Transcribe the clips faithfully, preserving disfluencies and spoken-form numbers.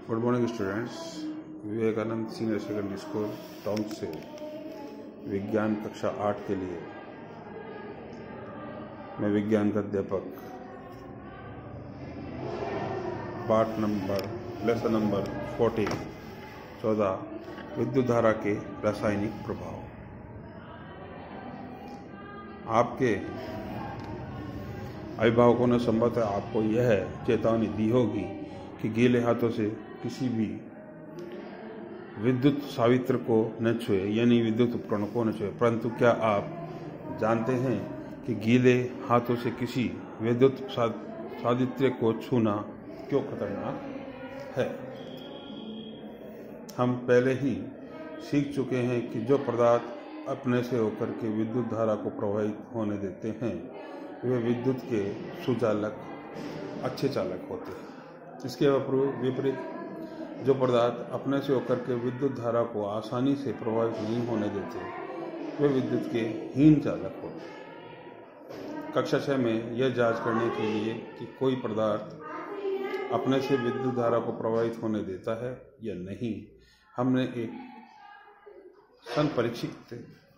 Good morning students. Vivekanand senior secondary school town से विज्ञान कक्षा आठ के लिए मैं विज्ञान का अध्यापक पाठ नंबर लेसन नंबर फोर्टीन चौदह विद्युत धारा के रासायनिक प्रभाव। आपके अभिभावकों ने संभवतः आपको यह चेतावनी दी होगी कि गीले हाथों से किसी भी विद्युत सावित्र को न छुए, यानी विद्युत उपकरण को न छुए। परंतु क्या आप जानते हैं कि गीले हाथों से किसी विद्युत सावित्र को छूना क्यों खतरनाक है? हम पहले ही सीख चुके हैं कि जो पदार्थ अपने से होकर के विद्युत धारा को प्रभावित होने देते हैं वे विद्युत के सुचालक अच्छे चालक होते हैं। इसके विपरीत जो पदार्थ अपने से होकर के विद्युत धारा को आसानी से प्रभावित नहीं होने देते वे विद्युत के हीन चालक होते हैं। कक्षा छः में यह जांच करने के लिए कि कोई पदार्थ अपने से विद्युत धारा को प्रभावित होने देता है या नहीं, हमने एक संपरीक्षित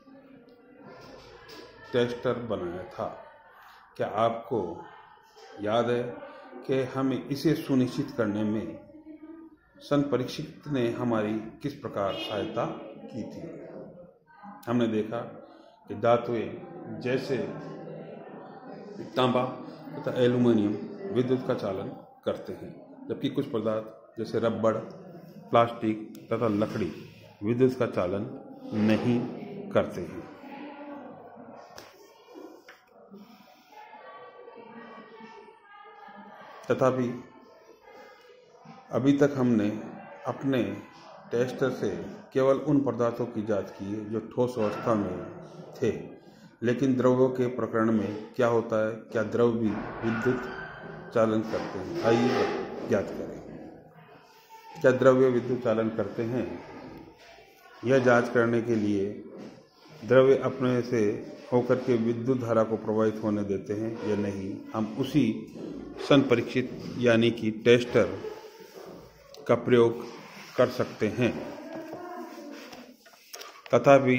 टेस्टर बनाया था। क्या आपको याद है कि हमें इसे सुनिश्चित करने में संपरीक्षित ने हमारी किस प्रकार सहायता की थी? हमने देखा कि धातुएं जैसे तांबा तथा एल्युमिनियम विद्युत का चालन करते हैं, जबकि कुछ पदार्थ जैसे रबड़, प्लास्टिक तथा लकड़ी विद्युत का चालन नहीं करते हैं। तथापि अभी तक हमने अपने टेस्टर से केवल उन पदार्थों की जांच की है जो ठोस अवस्था में थे, लेकिन द्रव्यों के प्रकरण में क्या होता है? क्या द्रव भी विद्युत चालन करते हैं? आइए ज्ञात करें। क्या द्रव्य विद्युत चालन करते हैं? यह जांच करने के लिए द्रव्य अपने से होकर के विद्युत धारा को प्रभावित होने देते हैं या नहीं, हम उसी संपरीक्षित यानी कि टेस्टर का प्रयोग कर सकते हैं। तथापि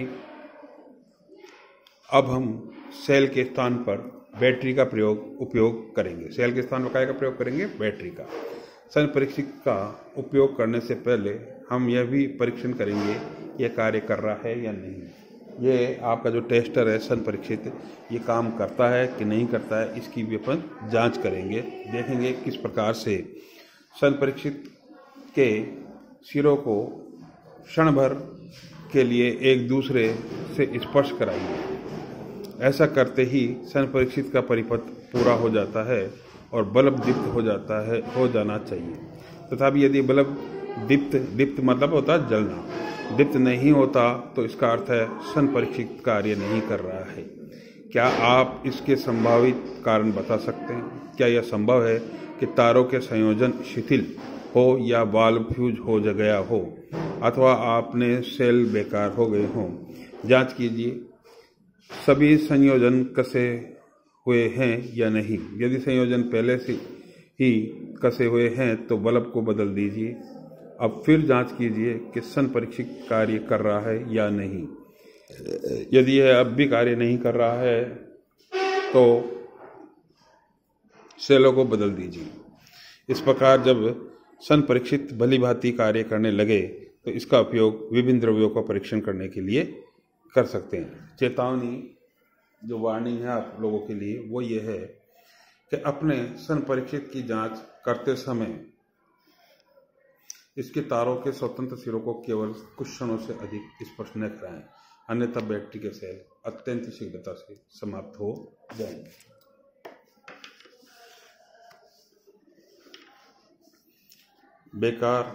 अब हम सेल के स्थान पर बैटरी का प्रयोग उपयोग करेंगे। सेल के स्थान पर काय का प्रयोग करेंगे? बैटरी का। संपरीक्षित का उपयोग करने से पहले हम यह भी परीक्षण करेंगे यह कार्य कर रहा है या नहीं। ये आपका जो टेस्टर है संपरीक्षित, ये काम करता है कि नहीं करता है, इसकी भी अपन जांच करेंगे। देखेंगे किस प्रकार से संपरीक्षित के सिरों को क्षण भर के लिए एक दूसरे से स्पर्श कराइए। ऐसा करते ही संपरीक्षित का परिपथ पूरा हो जाता है और बल्ब दीप्त हो जाता है हो जाना चाहिए। तथापि यदि बल्ब दीप्त दीप्त मतलब होता है जलना, दीप्त नहीं होता तो इसका अर्थ है संपरीक्षित कार्य नहीं कर रहा है। क्या आप इसके संभावित कारण बता सकते हैं? क्या यह संभव है कि तारों के संयोजन शिथिल हो या वाल्व फ्यूज हो गया हो अथवा आपने सेल बेकार हो गए हों? जांच कीजिए सभी संयोजन कसे हुए हैं या नहीं। यदि संयोजन पहले से ही कसे हुए हैं तो बल्ब को बदल दीजिए। अब फिर जांच कीजिए कि संपरीक्षित कार्य कर रहा है या नहीं। यदि यह अब भी कार्य नहीं कर रहा है तो सेलों को बदल दीजिए। इस प्रकार जब संपरीक्षित भली भांति कार्य करने लगे तो इसका उपयोग विभिन्न द्रव्यों का परीक्षण करने के लिए कर सकते हैं। चेतावनी जो वार्निंग है आप लोगों के लिए वो ये है कि अपने संपरीक्षित की जांच करते समय इसके तारों के स्वतंत्र सिरों को केवल कुछ क्षणों से अधिक स्पर्श न कराएं, अन्यथा बैटरी के सेल अत्यंत शीघ्रता से समाप्त हो जाएंगे। बेकार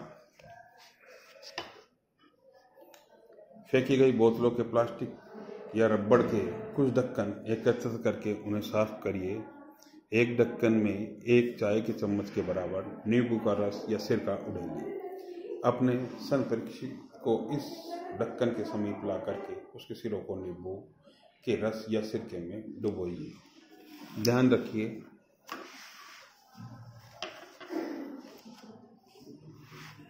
फेंकी गई बोतलों के प्लास्टिक या रबड़ के कुछ ढक्कन एकत्रित करके उन्हें साफ करिए। एक ढक्कन में एक चाय के चम्मच के बराबर नींबू का रस या सिरका उड़ेलिए। अपने संपरीक्षित को इस ढक्कन के समीप ला करके उसके सिरों को नींबू के रस या सिरके में डुबोइए। ध्यान रखिए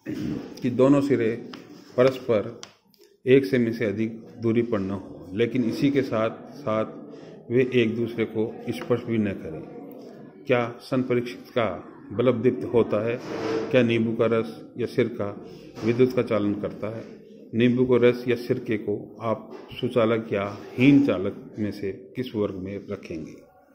कि दोनों सिरे परस्पर एक सेमी से अधिक दूरी पर न हो, लेकिन इसी के साथ साथ वे एक दूसरे को स्पर्श भी न करें। क्या संपरीक्षित का बल्ब दीप्त होता है? क्या नींबू का रस या सिरका विद्युत का चालन करता है? नींबू को रस या सिरके को आप सुचालक या हीन चालक में से किस वर्ग में रखेंगे?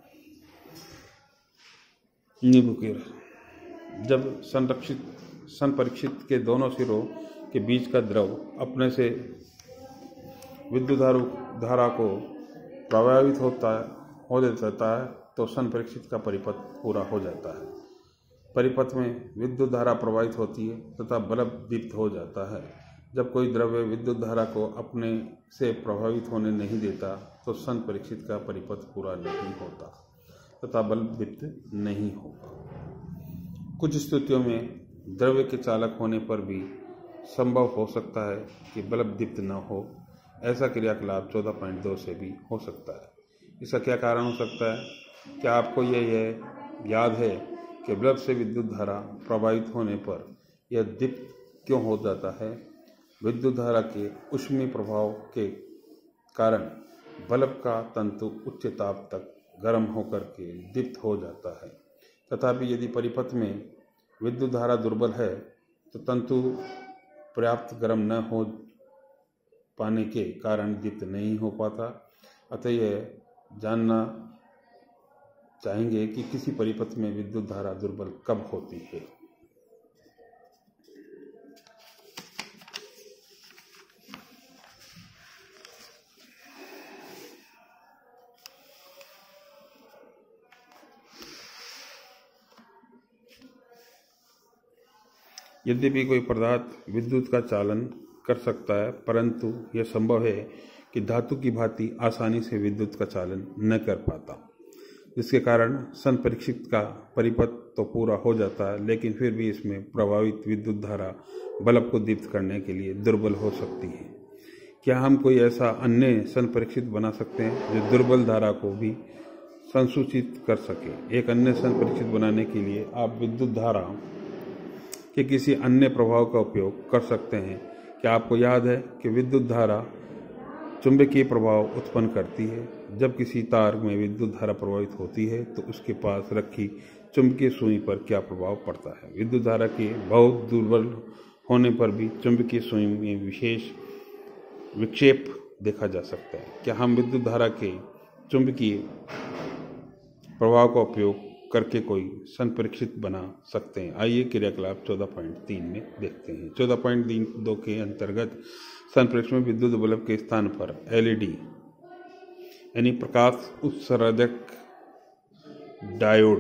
नींबू के रस। जब संरक्षित संपरीक्षित के दोनों सिरों के बीच का द्रव अपने से विद्युत धारा को प्रभावित होता है हो देता है तो संपरीक्षित का परिपथ पूरा हो जाता है। परिपथ में विद्युत धारा प्रवाहित होती है तथा बल्ब दीप्त हो जाता है। जब कोई द्रव्य विद्युत धारा को अपने से प्रभावित होने नहीं देता तो संपरीक्षित का परिपथ पूरा नहीं होता तथा बल्ब दीप्त नहीं होगा। कुछ स्थितियों में द्रव्य के चालक होने पर भी संभव हो सकता है कि बल्ब दीप्त न हो। ऐसा क्रियाकलाप चौदह पॉइंट दो से भी हो सकता है। इसका क्या कारण हो सकता है? क्या आपको यह यह याद है कि बल्ब से विद्युत धारा प्रवाहित होने पर यह दीप्त क्यों हो जाता है? विद्युत धारा के ऊष्मीय प्रभाव के कारण बल्ब का तंतु उच्च ताप तक गर्म होकर के दीप्त हो जाता है। तथापि यदि परिपथ में विद्युत धारा दुर्बल है तो तंतु पर्याप्त गर्म न हो पाने के कारण दीप्त नहीं हो पाता। अतः यह जानना चाहेंगे कि किसी परिपथ में विद्युत धारा दुर्बल कब होती है। यद्यपि कोई पदार्थ विद्युत का चालन कर सकता है, परंतु यह संभव है कि धातु की भांति आसानी से विद्युत का चालन न कर पाता, जिसके कारण संपरीक्षित का परिपथ तो पूरा हो जाता है, लेकिन फिर भी इसमें प्रभावित विद्युत धारा बल्ब को दीप्त करने के लिए दुर्बल हो सकती है। क्या हम कोई ऐसा अन्य संपरीक्षित बना सकते हैं जो दुर्बल धारा को भी संसूचित कर सके? एक अन्य संपरीक्षित बनाने के लिए आप विद्युत धारा के किसी अन्य प्रभाव का उपयोग कर सकते हैं। क्या आपको याद है कि विद्युत धारा चुंबकीय प्रभाव उत्पन्न करती है? जब किसी तार में विद्युत धारा प्रभावित होती है तो उसके पास रखी चुंबकीय सुई पर क्या प्रभाव पड़ता है? विद्युत धारा के बहुत दुर्बल होने पर भी चुंबकीय सुई में विशेष विक्षेप देखा जा सकता है। क्या हम विद्युत धारा के चुंबकीय प्रभाव का उपयोग करके कोई संपरीक्षित बना सकते हैं? आइए क्रियाकलाप चौदह पॉइंट तीन में देखते हैं। चौदह पॉइंट तीन दो के अंतर्गत संप्रेषण में विद्युत बल्ब के स्थान पर एलईडी यानी प्रकाश उत्सर्जक डायोड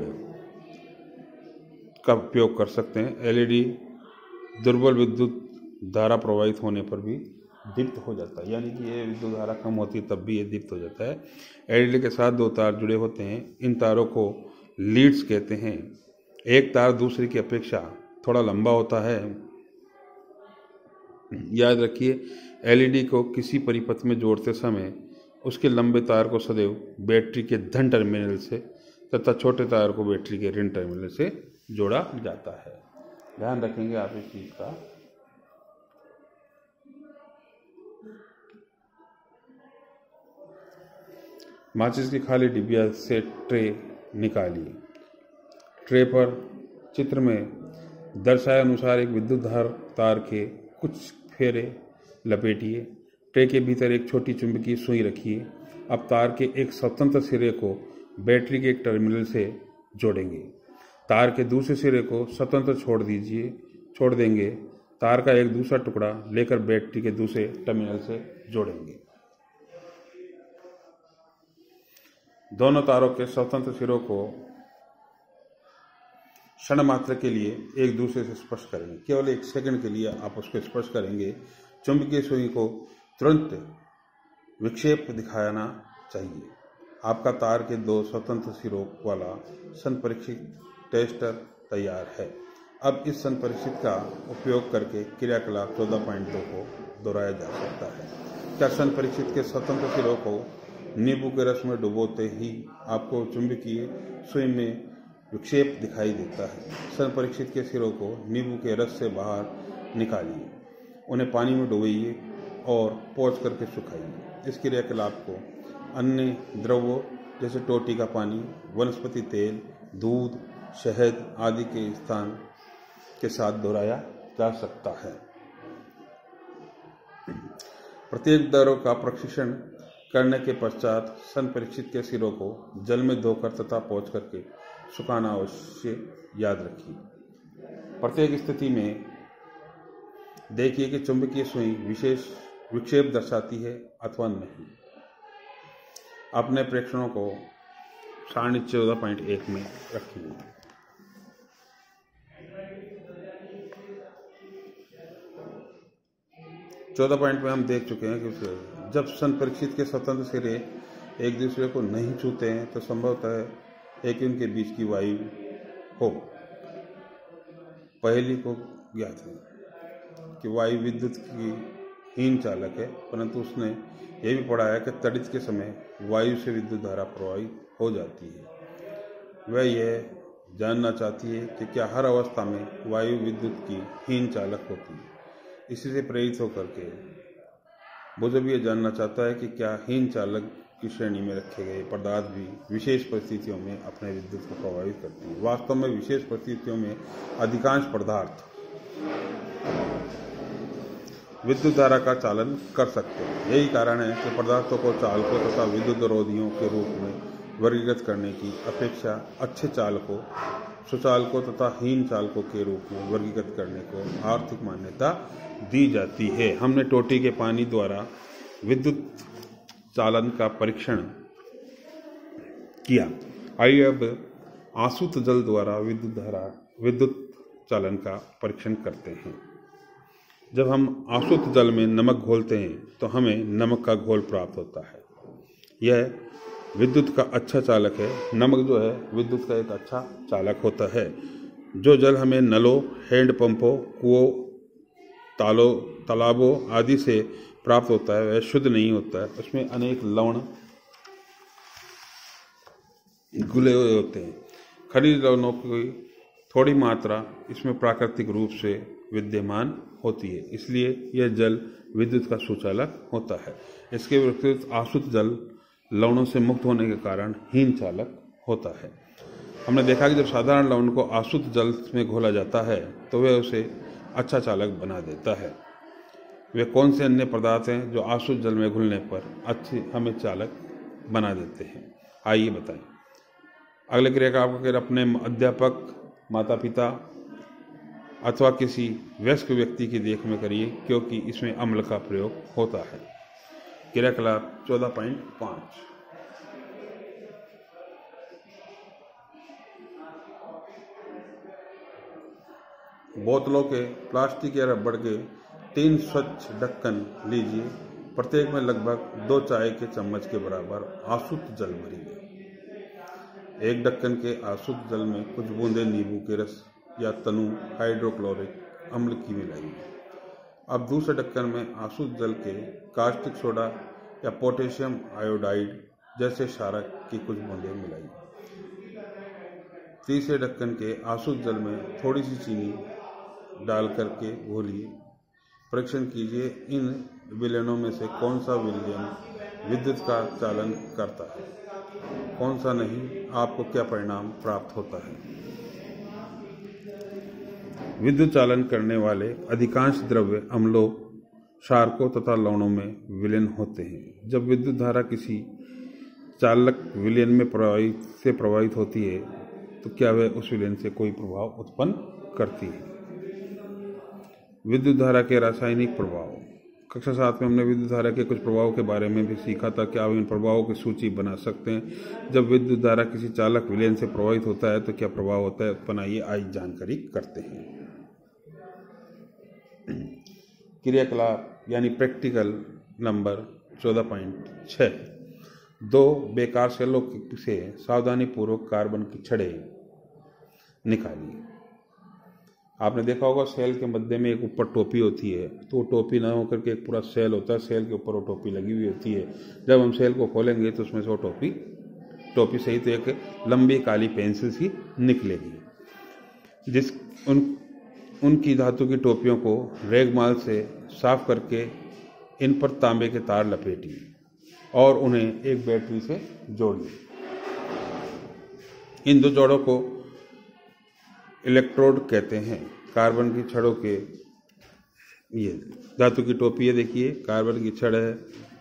का उपयोग कर सकते हैं। एलईडी दुर्बल विद्युत धारा प्रवाहित होने पर भी दीप्त हो जाता है, यानी कि ये विद्युत धारा कम होती है तब भी ये दीप्त हो जाता है। एलईडी के साथ दो तार जुड़े होते हैं। इन तारों को लीड्स कहते हैं। एक तार दूसरे की अपेक्षा थोड़ा लंबा होता है। याद रखिए, एलईडी को किसी परिपथ में जोड़ते समय उसके लंबे तार को सदैव बैटरी के धन टर्मिनल से तथा छोटे तार को बैटरी के ऋण टर्मिनल से जोड़ा जाता है। ध्यान रखेंगे आप इस चीज का। माचिस की खाली डिबिया से ट्रे निकालिए। ट्रे पर चित्र में दर्शाए अनुसार एक विद्युत धार तार के कुछ फेरे लपेटिए। ट्रे के भीतर एक छोटी चुंबकीय सुई रखिए। अब तार के एक स्वतंत्र सिरे को बैटरी के एक टर्मिनल से जोड़ेंगे। तार के दूसरे सिरे को स्वतंत्र छोड़ दीजिए छोड़ देंगे। तार का एक दूसरा टुकड़ा लेकर बैटरी के दूसरे टर्मिनल से जोड़ेंगे। दोनों तारों के स्वतंत्र सिरों को क्षण मात्र के लिए एक दूसरे से स्पर्श करेंगे। केवल एक सेकंड के लिए आप उसको स्पर्श करेंगे। चुंबकीय सुई को तुरंत विक्षेप दिखाना चाहिए। आपका तार के दो स्वतंत्र सिरों वाला संपरीक्षित टेस्टर तैयार है। अब इस संपरीक्षित का उपयोग करके क्रियाकलाप चौदह पॉइंट दो को दोहराया जा सकता है। क्या संपरीक्षित के स्वतंत्र सिरों को नींबू के रस में डुबोते ही आपको चुंबकीय सुई में विक्षेप दिखाई देता है? संपरीक्षित के सिरों को नींबू के रस से बाहर निकालिए, उन्हें पानी में डुबोइए और पोंछ करके सुखाइए। इस क्रियाकलाप को अन्य द्रवों जैसे टोटी का पानी, वनस्पति तेल, दूध, शहद आदि के स्थान के साथ दोहराया जा सकता है। प्रत्येक दरों का प्रशिक्षण करने के पश्चात संपरीक्षित के सिरों को जल में धोकर तथा पोंछ करके सुखाना अवश्य याद रखिए। प्रत्येक स्थिति में देखिए कि चुंबकीय सुई विशेष विक्षेप दर्शाती है अथवा नहीं। अपने प्रेक्षणों को सारणी चौदह पॉइंट एक में रखिए। चौदह पॉइंट में हम देख चुके हैं कि जब संपरीक्षित के स्वतंत्र सिरे एक दूसरे को नहीं छूते हैं तो संभवतः है कि उनके बीच की वायु हो। पहली को ज्ञात है कि वायु विद्युत की हीन चालक है, परंतु उसने यह भी पढ़ा है कि तड़ित के समय वायु से विद्युत धारा प्रवाहित हो जाती है। वह यह जानना चाहती है कि क्या हर अवस्था में वायु विद्युत की हीन चालक होती है। इसी से प्रेरित होकर के वो जब यह जानना चाहता है कि क्या हीन चालक की श्रेणी में रखे गए पदार्थ भी विशेष परिस्थितियों में अपने विद्युत को प्रभावित करती है। वास्तव में विशेष परिस्थितियों में अधिकांश पदार्थ विद्युत धारा का चालन कर सकते हैं। यही कारण है कि पदार्थों को चालकों तथा विद्युत रोधियों के रूप में वर्गीकृत करने की अपेक्षा अच्छे चालकों, सुचालकों तथा हीन चालकों के रूप में वर्गीकृत करने को आर्थिक मान्यता दी जाती है। हमने टोटी के पानी द्वारा विद्युत चालन का परीक्षण किया। आइए अब आसुत जल द्वारा विद्युत धारा विद्युत चालन का परीक्षण करते हैं। जब हम आसुत जल में नमक घोलते हैं तो हमें नमक का घोल प्राप्त होता है। यह विद्युत का अच्छा चालक है। नमक जो है विद्युत का एक अच्छा चालक होता है। जो जल हमें नलों, हैंडपंपों, कुओं, तालों, तालाबों आदि से प्राप्त होता है वह शुद्ध नहीं होता है। उसमें अनेक लवण घुले हुए होते हैं। खनिज लवणों की थोड़ी मात्रा इसमें प्राकृतिक रूप से विद्यमान होती है, इसलिए यह जल विद्युत का सुचालक होता है। इसके विपरीत आसुत जल लवणों से मुक्त होने के कारण हीन चालक होता है। हमने देखा कि जब साधारण लवण को आसुत जल में घोला जाता है तो वह उसे अच्छा चालक बना देता है। वे कौन से अन्य पदार्थ हैं जो आसुत जल में घुलने पर अच्छे हमें चालक बना देते हैं? आइए बताएं। अगले क्रिया का आपको अगर अपने अध्यापक, माता पिता अथवा किसी वयस्क व्यक्ति की देख में करिए, क्योंकि इसमें अम्ल का प्रयोग होता है। क्रियाकलाप चौदह पॉइंट पाँच। बोतलों के प्लास्टिक या रबड़ के तीन स्वच्छ ढक्कन लीजिए। प्रत्येक में लगभग दो चाय के चम्मच के बराबर आसुत जल भरिए। एक ढक्कन के आसुत जल में कुछ बूंदे नींबू के रस या तनु हाइड्रोक्लोरिक अम्ल की मिलाइए। अब दूसरे ढक्कन में आसुत जल के कास्टिक सोडा या पोटेशियम आयोडाइड जैसे क्षारक की कुछ बूंदें मिलाइए। तीसरे ढक्कन के आसुत जल में थोड़ी सी चीनी डाल करके घोलिए। परीक्षण कीजिए इन विलयनों में से कौन सा विलयन विद्युत का चालन करता है, कौन सा नहीं। आपको क्या परिणाम प्राप्त होता है? विद्युत चालन करने वाले अधिकांश द्रव्य अम्लों, क्षारकों तथा लवणों में विलीन होते हैं। जब विद्युत धारा किसी चालक विलयन में प्रवाहित से प्रभावित होती है तो क्या वह उस विलयन से कोई प्रभाव उत्पन्न करती है? विद्युत धारा के रासायनिक प्रभाव। कक्षा सात में हमने विद्युत धारा के कुछ प्रभावों के बारे में भी सीखा था कि आप इन प्रभावों की सूची बना सकते हैं। जब विद्युत धारा किसी चालक विलयन से प्रभावित होता है तो क्या प्रभाव होता है उत्पन्न, आइए आज जानकारी करते हैं। क्रियाकलाप यानी प्रैक्टिकल नंबर चौदह पॉइंट छः। दो बेकार सेलों से सावधानी पूर्वक कार्बन की छड़ें निकालिए। आपने देखा होगा सेल के मध्य में एक ऊपर टोपी होती है, तो वो टोपी ना होकर के एक पूरा सेल होता है, सेल के ऊपर वो टोपी लगी हुई होती है। जब हम सेल को खोलेंगे तो उसमें से वो टोपी टोपी सहित एक लंबी काली पेंसिल सी निकलेगी। जिस उन उनकी धातु की टोपियों को रेगमाल से साफ करके इन पर तांबे के तार लपेटिए और उन्हें एक बैटरी से जोड़िए। इन दो जोड़ों को इलेक्ट्रोड कहते हैं। कार्बन की छड़ों के ये धातु की टोपी है, देखिए कार्बन की छड़ है,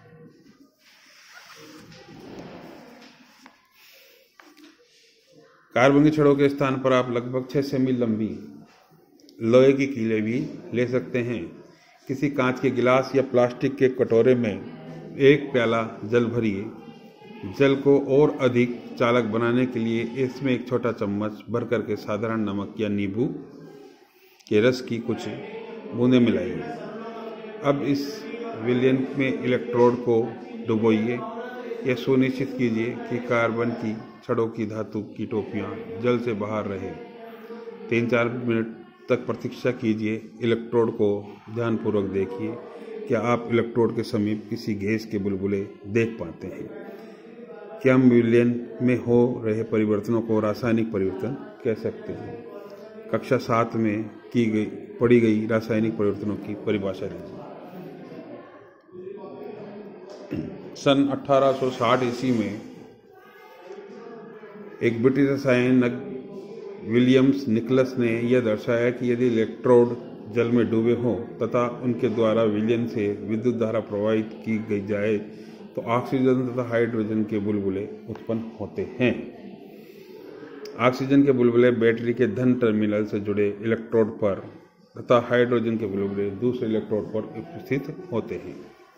कार्बन की छड़ों के स्थान पर आप लगभग छह सेमी लंबी लोहे की कीलें भी ले सकते हैं। किसी कांच के गिलास या प्लास्टिक के कटोरे में एक प्याला जल भरिए। जल को और अधिक चालक बनाने के लिए इसमें एक छोटा चम्मच भर करके साधारण नमक या नींबू के रस की कुछ बूंदें मिलाइए। अब इस विलयन में इलेक्ट्रोड को डुबोइए। यह सुनिश्चित कीजिए कि कार्बन की छड़ों की धातु की टोपियां जल से बाहर रहे। तीन चार मिनट तक प्रतीक्षा कीजिए। इलेक्ट्रोड को ध्यानपूर्वक देखिए। क्या आप इलेक्ट्रोड के समीप किसी गैस के बुलबुले देख पाते हैं? क्या हम विलयन में हो रहे परिवर्तनों को रासायनिक परिवर्तन कह सकते हैं? कक्षा सात में की गई पढ़ी गई रासायनिक परिवर्तनों की परिभाषा दीजिए। सन अठारह सौ साठ ईस्वी में एक ब्रिटिश रसायनज्ञ विलियम्स निकलस ने यह दर्शाया कि यदि इलेक्ट्रोड जल में डूबे हों तथा उनके द्वारा विलयन से विद्युत धारा प्रवाहित की गई जाए तो ऑक्सीजन तथा हाइड्रोजन के बुलबुले उत्पन्न होते हैं। ऑक्सीजन के बुलबुले बैटरी के धन टर्मिनल से जुड़े इलेक्ट्रोड पर तथा हाइड्रोजन के बुलबुले दूसरे इलेक्ट्रोड पर उपस्थित होते हैं।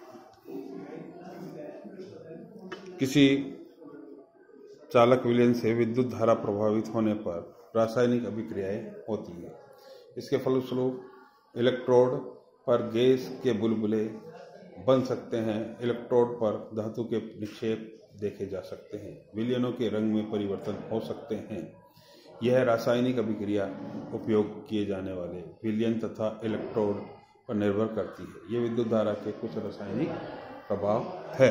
किसी चालक विलयन से विद्युत धारा प्रभावित होने पर रासायनिक अभिक्रियाएं होती है। इसके फलस्वरूप इलेक्ट्रोड पर गैस के बुलबुले बन सकते हैं। इलेक्ट्रोड पर धातु के निक्षेप देखे जा सकते हैं। विलयनों के रंग में परिवर्तन हो सकते हैं। यह रासायनिक अभिक्रिया उपयोग किए जाने वाले विलयन तथा इलेक्ट्रोड पर निर्भर करती है। यह विद्युत धारा के कुछ रासायनिक प्रभाव है।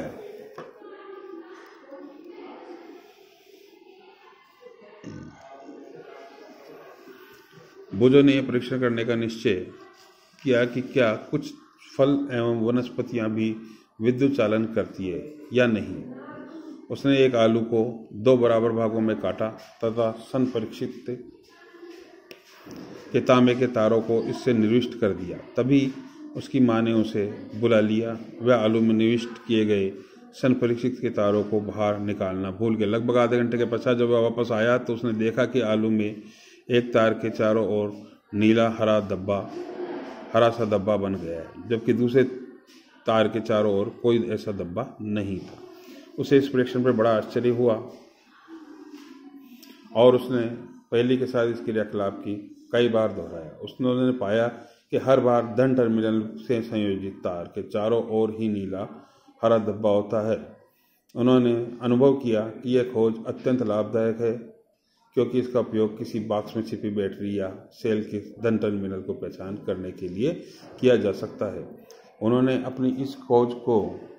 बोजो ने यह परीक्षण करने का निश्चय किया कि क्या कुछ फल एवं वनस्पतियां भी विद्युत चालन करती है या नहीं। उसने एक आलू को दो बराबर भागों में काटा तथा संपरीक्षित के तांबे के तारों को इससे निविष्ट कर दिया। तभी उसकी मां ने उसे बुला लिया। वह आलू में निविष्ट किए गए संपरीक्षित के तारों को बाहर निकालना भूल गया। लगभग आधे घंटे के पश्चात जब वह वापस आया तो उसने देखा कि आलू में एक तार के चारों ओर नीला हरा धब्बा हरा सा धब्बा बन गया है, जबकि दूसरे तार के चारों ओर कोई ऐसा धब्बा नहीं था। उसे इस परीक्षण पर बड़ा आश्चर्य हुआ और उसने पहले के साथ इस क्रियाकलाप की कई बार दोहराया। उसने पाया कि हर बार धन टर्मिनल से संयोजित तार के चारों ओर ही नीला हरा धब्बा होता है। उन्होंने अनुभव किया कि यह खोज अत्यंत लाभदायक है क्योंकि इसका उपयोग किसी बॉक्स में छिपी बैटरी या सेल के धन टर्मिनल को पहचान करने के लिए किया जा सकता है। उन्होंने अपनी इस खोज को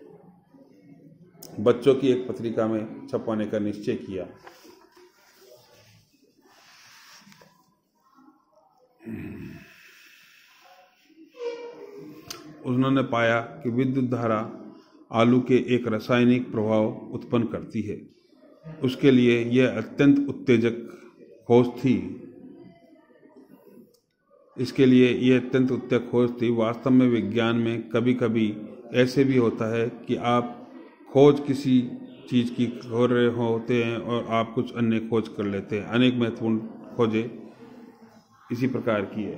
बच्चों की एक पत्रिका में छपवाने का निश्चय किया। उन्होंने पाया कि विद्युत धारा आलू के एक रासायनिक प्रभाव उत्पन्न करती है। उसके लिए यह अत्यंत उत्तेजक खोज थी। इसके लिए यह अत्यंत उत्तेजक खोज थी। वास्तव में विज्ञान में कभी कभी ऐसे भी होता है कि आप खोज किसी चीज़ की कर रहे होते हैं और आप कुछ अन्य खोज कर लेते हैं। अनेक महत्वपूर्ण खोजें इसी प्रकार की है।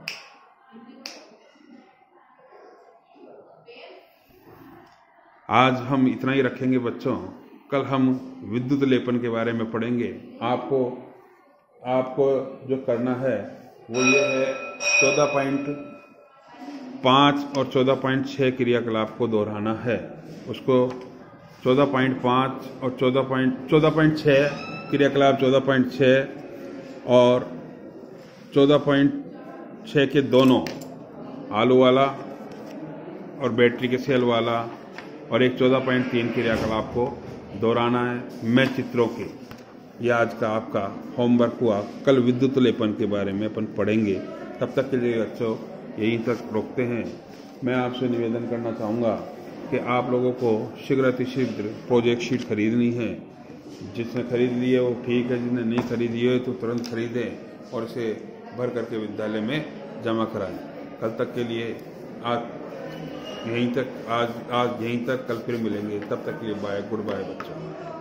आज हम इतना ही रखेंगे बच्चों। कल हम विद्युत लेपन के बारे में पढ़ेंगे। आपको आपको जो करना है वो ये है, चौदह पॉइंट पाँच और चौदह पॉइंट छः क्रियाकलाप को दोहराना है। उसको चौदह पॉइंट पाँच और चौदह पॉइंट चौदह पॉइंट छः क्रियाकलाप चौदह पॉइंट छः और चौदह पॉइंट छः के दोनों, आलू वाला और बैटरी के सेल वाला, और एक चौदह पॉइंट तीन क्रियाकलाप को दोहराना है मैं चित्रों के। यह आज का आपका होमवर्क हुआ। कल विद्युत लेपन के बारे में अपन पढ़ेंगे। तब तक के लिए बच्चों यहीं तक रोकते हैं। मैं आपसे निवेदन करना चाहूँगा कि आप लोगों को शीघ्र अतिशीघ्र प्रोजेक्ट शीट खरीदनी है। जिसने खरीद ली है वो ठीक है, जिसने नहीं खरीदी है तो तुरंत खरीदें और इसे भर करके विद्यालय में जमा कराएं। कल तक के लिए आज यहीं तक आज आज यहीं तक कल फिर मिलेंगे। तब तक के लिए बाय, गुड बाय बच्चों।